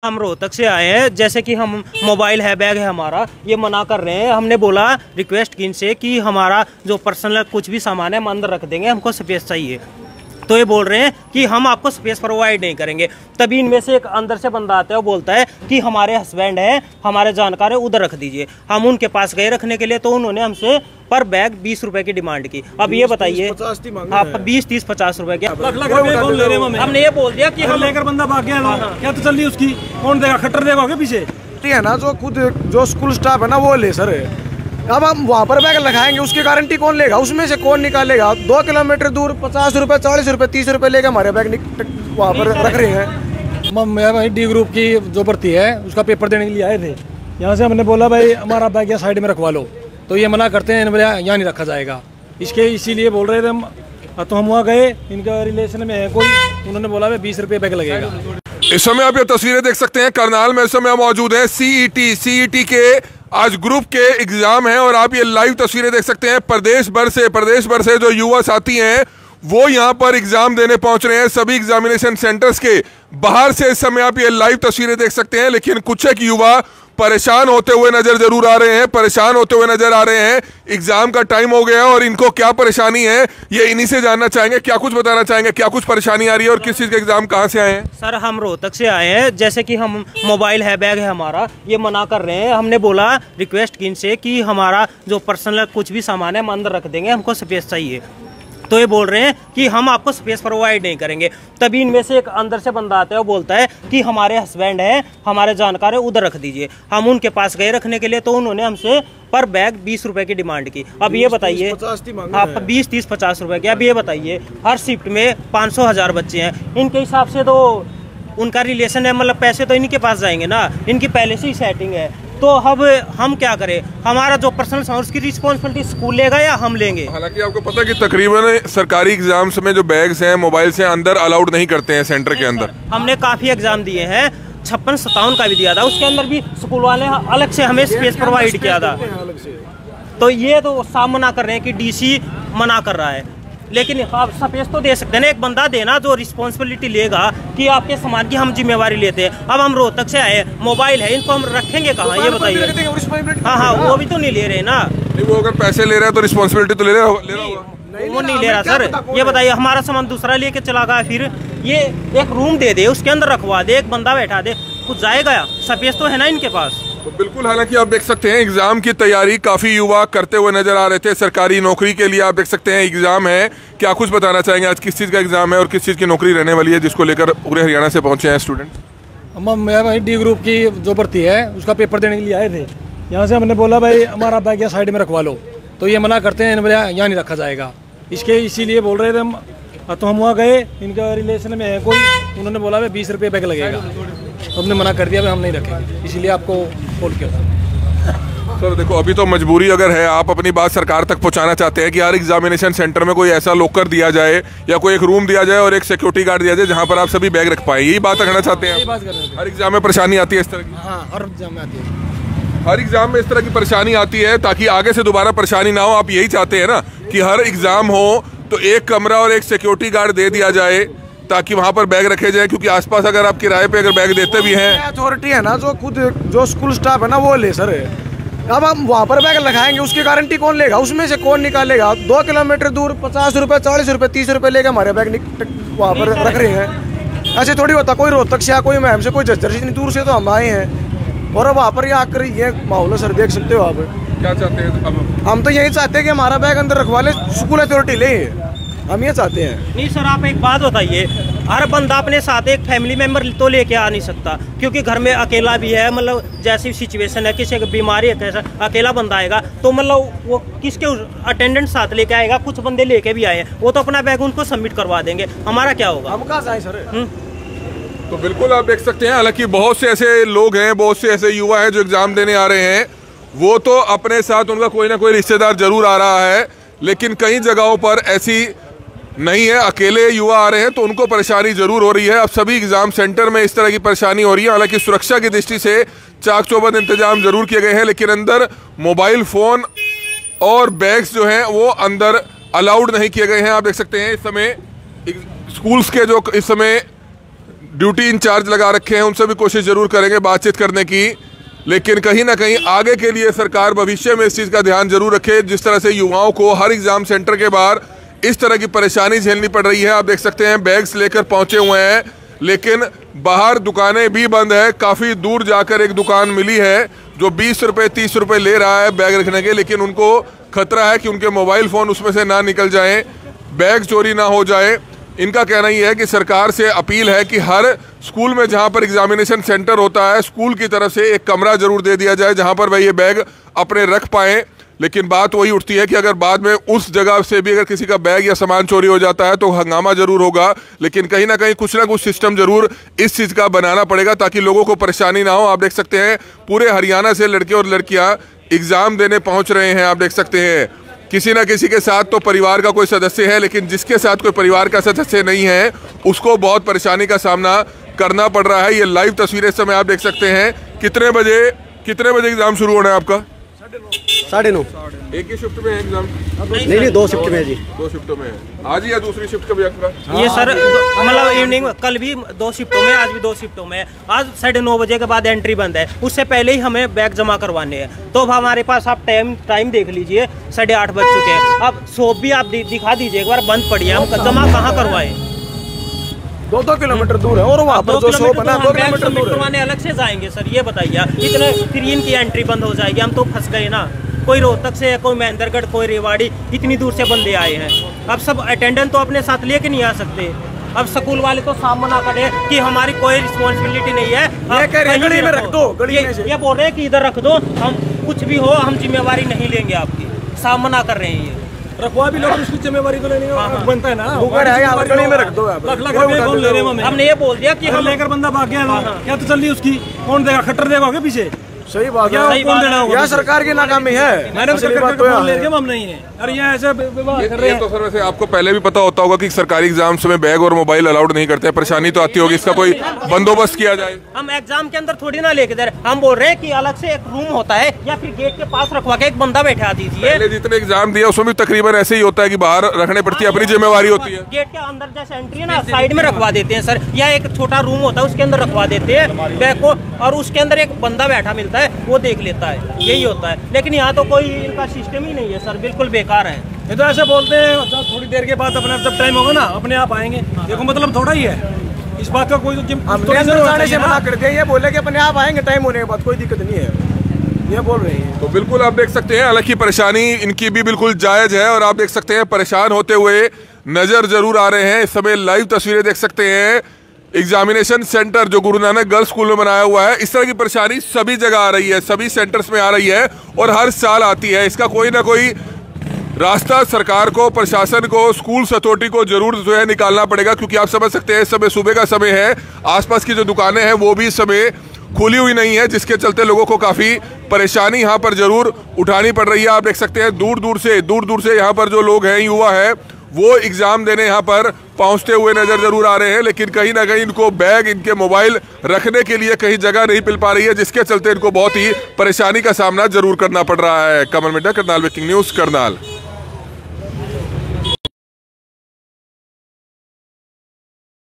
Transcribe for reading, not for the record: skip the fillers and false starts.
हम रोहतक से आए हैं, जैसे कि हम मोबाइल है, बैग है हमारा, ये मना कर रहे हैं। हमने बोला रिक्वेस्ट की इनसे कि हमारा जो पर्सनल कुछ भी सामान है हम अंदर रख देंगे, हमको स्पेस चाहिए। तो ये बोल रहे हैं कि हम आपको स्पेस प्रोवाइड नहीं करेंगे। तभी इनमें से एक अंदर से बंदा आता है, वो बोलता है कि हमारे हस्बैंड हैं, हमारे जानकार है, उधर रख दीजिए। हम उनके पास गए रखने के लिए, तो उन्होंने हमसे पर बैग 20 रुपए की डिमांड की। अब ये बताइए, आप 20, 30, 50 रुपए के हमने ये बोल दिया कि हम लेकर बंदा भाग गया, क्या तो चल रही उसकी कौन देगा, खट्टर देगा पीछे है ना। जो खुद जो स्कूल स्टाफ है ना वो ले सर, अब हम वहाँ पर बैग लगाएंगे, उसकी गारंटी कौन लेगा, उसमें से कौन निकालेगा। 2 किलोमीटर दूर 50 रुपए, 40 रुपए, 30 रुपए लेके हमारे बैग वहाँ पर रख रहे हैं। मैं भाई डी ग्रुप की जो भर्ती है उसका पेपर देने के लिए आए थे। यहाँ से हमने बोला भाई हमारा बैग यहाँ साइड में रखवा लो, तो ये मना करते हैं, यहाँ नहीं रखा जाएगा, इसके इसीलिए बोल रहे थे हम। तो हम वहाँ गए, इनका रिलेशन में है कोई, उन्होंने बोला भाई 20 रुपये बैग लगेगा। इस समय आप ये तस्वीरें देख सकते हैं, करनाल में इस समय मौजूद है। सीईटी के आज ग्रुप के एग्जाम है और आप ये लाइव तस्वीरें देख सकते हैं। प्रदेश भर से जो युवा साथी हैं वो यहाँ पर एग्जाम देने पहुंच रहे हैं। सभी एग्जामिनेशन सेंटर्स के बाहर से इस समय आप ये लाइव तस्वीरें देख सकते हैं। लेकिन कुछ एक युवा परेशान होते हुए नजर जरूर आ रहे हैं, एग्जाम का टाइम हो गया और इनको क्या परेशानी है ये इन्हीं से जानना चाहेंगे। क्या कुछ बताना चाहेंगे, क्या कुछ परेशानी आ रही है और किस चीज का एग्जाम, कहाँ से आए हैं? सर हम रोहतक से आए हैं, जैसे कि हम मोबाइल है, बैग है हमारा, ये मना कर रहे हैं। हमने बोला रिक्वेस्ट की इनसे कि हमारा जो पर्सनल कुछ भी सामान है हम अंदर रख देंगे, हमको स्पेस चाहिए। तो ये बोल रहे हैं कि हम आपको स्पेस प्रोवाइड नहीं करेंगे। तभी इनमें से एक अंदर से बंदा आता है, वो बोलता है कि हमारे हस्बैंड हैं, हमारे जानकार है, उधर रख दीजिए। हम उनके पास गए रखने के लिए, तो उन्होंने हमसे पर बैग 20 रुपए की डिमांड की। अब ये बताइए, आप 20, 30, 50 रुपए की। अब ये बताइए, हर शिफ्ट में 500,000 बच्चे हैं, इनके हिसाब से तो उनका रिलेशन है, मतलब पैसे तो इनके पास जाएंगे ना, इनकी पहले से ही सेटिंग है। तो अब हम क्या करें, हमारा जो पर्सनल सामान उसकी रिस्पॉन्सिबिलिटी स्कूल लेगा या हम लेंगे? हालांकि आपको पता है कि तकरीबन सरकारी एग्जाम्स में जो बैग्स हैं मोबाइल से अंदर अलाउड नहीं करते हैं सेंटर के अंदर। हमने काफी एग्जाम दिए हैं, 56-57 का भी दिया था, उसके अंदर भी स्कूल वाले अलग से हमें स्पेस प्रोवाइड किया था। तो ये तो साफ मना कर रहे हैं कि डीसी मना कर रहा है, लेकिन आप स्पेस तो दे सकते हैं ना, एक बंदा देना जो रिस्पॉन्सिबिलिटी लेगा कि आपके सामान की हम जिम्मेवारी लेते हैं। अब हम रोहतक से आए, मोबाइल है, इनको हम रखेंगे कहाँ, ये बताइए। हाँ, वो भी तो नहीं ले रहे ना। नहीं, वो अगर पैसे ले रहा है तो रिस्पॉन्सिबिलिटी तो ले रहा होगा। वो नहीं ले रहा सर। ये बताइए, हमारा सामान दूसरा लेके चला गया, फिर ये एक रूम दे दे, उसके अंदर रखवा दे, एक बंदा बैठा दे, कुछ जाएगा? स्पेस तो है ना इनके पास। तो बिल्कुल, हालांकि आप देख सकते हैं एग्जाम की तैयारी काफी युवा करते हुए नजर आ रहे थे। सरकारी नौकरी के लिए आप देख सकते हैं एग्जाम है। क्या कुछ बताना चाहेंगे, आज किस चीज का एग्जाम है और किस चीज की नौकरी रहने वाली है जिसको लेकर पूरे हरियाणा से पहुंचे हैं स्टूडेंट? मैं भाई डी ग्रुप की जो भर्ती है उसका पेपर देने के लिए आए थे। यहाँ से हमने बोला भाई हमारा बैग यहाँ साइड में रखवा लो, तो ये मना करते हैं, यहाँ नहीं रखा जाएगा, इसके इसीलिए बोल रहे थे हम। तो हम वहाँ गए, इनका रिलेशन में है कोई, उन्होंने बोला भाई 20 रुपये बैग लगेगा, तो हमने मना कर दिया भाई हम नहीं रखेंगे, इसीलिए आपको कॉल किया था। सर देखो, अभी तो मजबूरी अगर है, आप अपनी बात सरकार तक पहुंचाना चाहते हैं कि हर एग्जामिनेशन सेंटर में कोई ऐसा लॉकर दिया जाए या कोई एक रूम दिया जाए और एक सिक्योरिटी गार्ड दिया जाए जहां पर आप सभी बैग रख पाए, यही बात रखना चाहते हैं? हर एग्जाम में परेशानी आती है इस तरह की? हाँ, हर एग्जाम में आती है। हर एग्जाम में इस तरह की परेशानी आती है, ताकि आगे से दोबारा परेशानी ना हो। आप यही चाहते हैं ना कि हर एग्जाम हो तो एक कमरा और एक सिक्योरिटी गार्ड दे दिया जाए ताकि वहाँ पर बैग रखे जाए, क्योंकि आसपास अगर आप किराए पे अगर बैग देते भी हैं, अथॉरिटी है ना, जो खुद जो स्कूल स्टाफ है ना वो ले सर। अब हम वहाँ पर बैग लगाएंगे, उसकी गारंटी कौन लेगा, उसमें से कौन निकालेगा। 2 किलोमीटर दूर 50 रुपए, 40 रुपए, 30 रुपए लेके हमारे बैग वहाँ पर रख रहे हैं। ऐसे थोड़ी होता, कोई रोहतक से या कोई मैम से, कोई झज्जर से इतनी दूर से तो हम आए हैं और अब वहाँ पर आकर ये माहौल है सर, देख सकते हो आप। क्या चाहते हैं? हम तो यही चाहते हैं कि हमारा बैग अंदर रखवा ले, स्कूल अथॉरिटी ले, हम ये चाहते हैं। नहीं सर, आप एक बात बताइए, हर बंदा अपने साथ एक फैमिली मेंबर तो लेके आ नहीं सकता, क्योंकि घर में अकेला भी है, मतलब जैसी सिचुएशन है, किसी की बीमारी है, कैसा अकेला बंदा आएगा तो मतलब वो किसके अटेंडेंट साथ लेके आएगा? कुछ बंदे लेके भी आए हैं, वो तो अपना बैग उनको सबमिट करवा देंगे, हमारा क्या होगा? हम कहाँ जाएं सर? तो बिल्कुल आप देख सकते हैं, हालांकि बहुत से ऐसे लोग हैं, बहुत से ऐसे युवा हैं जो एग्जाम देने आ रहे हैं, वो तो अपने साथ उनका कोई ना कोई रिश्तेदार जरूर आ रहा है, लेकिन कई जगहों पर ऐसी नहीं है, अकेले युवा आ रहे हैं तो उनको परेशानी जरूर हो रही है। अब सभी एग्जाम सेंटर में इस तरह की परेशानी हो रही है। हालांकि सुरक्षा की दृष्टि से चाक चौबंद इंतजाम जरूर किए गए हैं, लेकिन अंदर मोबाइल फोन और बैग्स जो हैं वो अंदर अलाउड नहीं किए गए हैं। आप देख सकते हैं इस समय स्कूल्स के जो इस समय ड्यूटी इंचार्ज लगा रखे हैं, उनसे भी कोशिश जरूर करेंगे बातचीत करने की। लेकिन कहीं ना कहीं आगे के लिए सरकार भविष्य में इस चीज़ का ध्यान जरूर रखे। जिस तरह से युवाओं को हर एग्जाम सेंटर के बाहर इस तरह की परेशानी झेलनी पड़ रही है, आप देख सकते हैं बैग्स लेकर पहुंचे हुए हैं, लेकिन बाहर दुकानें भी बंद है। काफ़ी दूर जाकर एक दुकान मिली है जो 20 रुपये 30 रुपये ले रहा है बैग रखने के, लेकिन उनको खतरा है कि उनके मोबाइल फ़ोन उसमें से ना निकल जाएं, बैग चोरी ना हो जाए। इनका कहना ही है कि सरकार से अपील है कि हर स्कूल में जहां पर एग्जामिनेशन सेंटर होता है, स्कूल की तरफ से एक कमरा जरूर दे दिया जाए जहां पर वह ये बैग अपने रख पाएँ। लेकिन बात वही उठती है कि अगर बाद में उस जगह से भी अगर किसी का बैग या सामान चोरी हो जाता है तो हंगामा जरूर होगा। लेकिन कहीं ना कुछ सिस्टम जरूर इस चीज़ का बनाना पड़ेगा ताकि लोगों को परेशानी ना हो। आप देख सकते हैं पूरे हरियाणा से लड़के और लड़कियां एग्जाम देने पहुंच रहे हैं। आप देख सकते हैं किसी ना किसी के साथ तो परिवार का कोई सदस्य है, लेकिन जिसके साथ कोई परिवार का सदस्य नहीं है उसको बहुत परेशानी का सामना करना पड़ रहा है। ये लाइव तस्वीरें इस समय आप देख सकते हैं। कितने बजे एग्जाम शुरू होना है आपका? 9:30। एक ही शिफ्ट में है एग्जाम? नहीं 2 शिफ्ट में है जी। 2 शिफ्टों में है। आज ही या दूसरी शिफ्ट कभी आपका? ये सर मतलब इवनिंग कल भी 2 शिफ्टों में, आज भी 2 शिफ्टों में। आज 9:30 बजे के बाद एंट्री बंद है, उससे पहले ही हमें बैग जमा करवाने हैं। तो अब हमारे पास आप टाइम देख लीजिए, 8:30 बज चुके हैं। अब शॉप भी आप दिखा दीजिए एक बार, बंद पड़ी है, हम जमा कहाँ करवाएं? 2 किलोमीटर दूर है और वहाँ पर जो शॉप है ना 2 किलोमीटर दूर करवाने अलग से जाएंगे सर, ये बताइए। इतने फिर इनकी एंट्री बंद हो जाएगी, हम तो फंस गए ना। कोई रोहतक से, कोई महेंद्रगढ़, कोई रेवाड़ी, इतनी दूर से बंदे आए हैं। अब सब अटेंडेंट तो अपने साथ लेके नहीं आ सकते। अब स्कूल वाले तो साफ मना करे कि हमारी कोई रिस्पॉन्सिबिलिटी नहीं है, गली में रख दो। ये बोल रहे हैं कि इधर रख दो, हम कुछ भी हो हम जिम्मेवारी नहीं लेंगे आपकी, साफ मना कर रहे हैं। ये रखवा भी लोग उसकी जिम्मेवारी तो लेने बनता है ना। गली में रख दो। हमने ये बोल दिया कि हम लेकर बंदा भाग गया, क्या तो चल रही उसकी कौन देगा? खट्टर देगा क्या पीछे? सही बात है, कौन देना होगा? यह सरकार की नाकामी है। मैडम सरकार का फोन लेके हम नहीं है। अरे ये ऐसे व्यवहार कर रहे हैं। तो सर वैसे आपको पहले भी पता होता होगा कि सरकारी एग्जाम्स में बैग और मोबाइल अलाउड नहीं करते हैं, परेशानी तो आती होगी, इसका कोई बंदोबस्त किया जाए? हम एग्जाम के अंदर थोड़ी ना लेके दे रहे, हम बोल रहे हैं कि अलग से एक रूम होता है या फिर गेट के पास रखवा के एक बंदा बैठा दीजिए। पहले जितने एग्जाम दिए उसमें भी तकरीबन ऐसे ही होता है कि बाहर रखने पड़ती है, अपनी जिम्मेवारी होती है। गेट के अंदर जैसे एंट्री है ना, साइड में रखवा देते हैं सर, या एक छोटा रूम होता है उसके अंदर रखवा देते हैं बैग को, और उसके अंदर एक बंदा बैठा मिलता है, वो देख लेता है, यही होता है। लेकिन यहाँ तो कोई इनका सिस्टम ही नहीं है सर, बिल्कुल बेकार है। ये तो ऐसे बोलते हैं थोड़ी देर के बाद अपने जब टाइम होगा ना अपने आप आएंगे। देखो मतलब थोड़ा ही है, इस बात का कोई जाने से मना करते हैं। ये बोले कि अपने आप आएंगे टाइम होने के बाद, कोई दिक्कत नहीं है, ये बोल रहे हैं। तो बिल्कुल आप देख सकते हैं, हालांकि परेशानी इनकी भी बिल्कुल जायज है और आप देख सकते हैं परेशान होते हुए नजर जरूर आ रहे हैं। इस समय लाइव तस्वीरें देख सकते हैं, एग्जामिनेशन सेंटर जो गुरु नानक गर्ल्स स्कूल में बनाया हुआ है। इस तरह की परेशाानी सभी जगह आ रही है, सभी सेंटर्स में आ रही है और हर साल आती है। इसका कोई ना कोई रास्ता सरकार को, प्रशासन को, स्कूल अथॉरिटी को जरूर जो है निकालना पड़ेगा, क्योंकि आप समझ सकते हैं इस समय सुबह का समय है, आसपास की जो दुकानें हैं वो भी इस समय खुली हुई नहीं है, जिसके चलते लोगों को काफ़ी परेशानी यहाँ पर जरूर उठानी पड़ रही है। आप देख सकते हैं दूर दूर से यहाँ पर जो लोग हैं, युवा है, वो एग्जाम देने यहाँ पर पहुँचते हुए नजर जरूर आ रहे हैं। लेकिन कहीं ना कहीं इनको बैग, इनके मोबाइल रखने के लिए कहीं जगह नहीं मिल पा रही है, जिसके चलते इनको बहुत ही परेशानी का सामना जरूर करना पड़ रहा है। Kamal Midda, Karnal breaking news, Karnal.